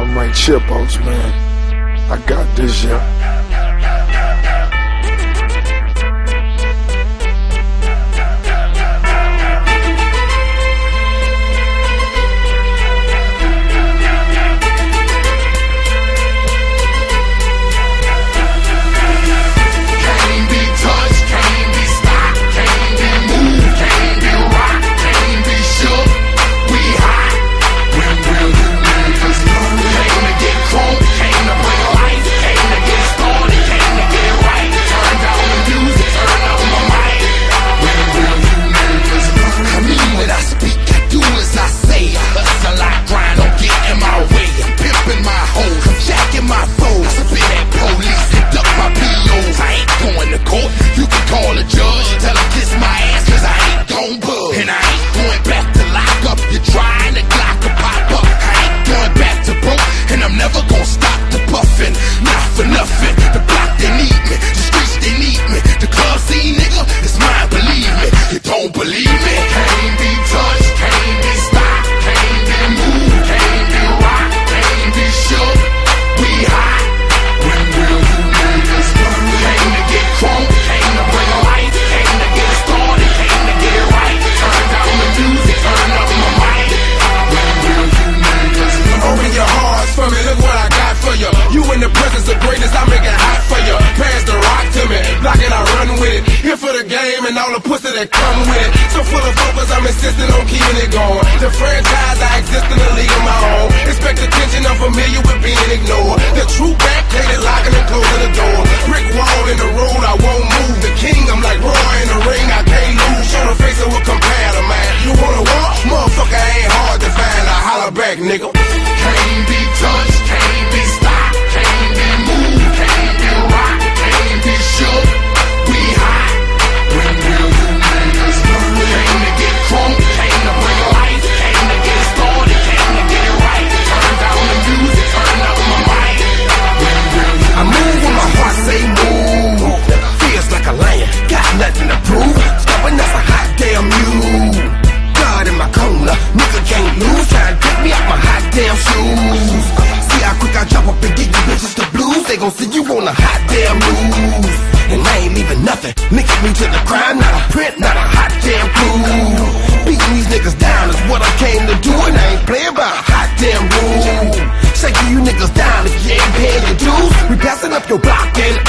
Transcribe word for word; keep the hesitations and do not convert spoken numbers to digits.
my chipmunks, man. I got this, yeah. And all the pussy that come with it. So full of focus, I'm insisting on keeping it going. The franchise, I exist in a league of my own. Expect attention, I'm familiar with being ignored. The true back, plated, locking and closing the door. Brick wall in the road, I won't move. The king, I'm like Roy in the ring, I can't lose. Show the face of a compare to man. You wanna walk? Motherfucker ain't hard to find. I holler back, nigga. Can't be touched, can't be stopped, can't be moved, can't be rocked, can't be shook. We hot. When will you niggas learn? Came to get crunk, came to bring life, came to get started, came to get it right. Turn down the music, turn up my mic. When will you I move when my heart say move. Feels like a lion, got nothing to prove. Stubborn as a hot damn mule. God in my corner, nigga can't lose. Try to get me out my hot damn shoes. See how quick I jump up and get you bitches the blues. They gon' see you on a hot damn move. And I ain't leaving nothing. Linking me to the crime, not a print, not a hot damn clue. Beating these niggas down is what I came to do, and I ain't playing by a hot damn rule. Shaking you niggas down if you ain't paying your dues. We passing up your block and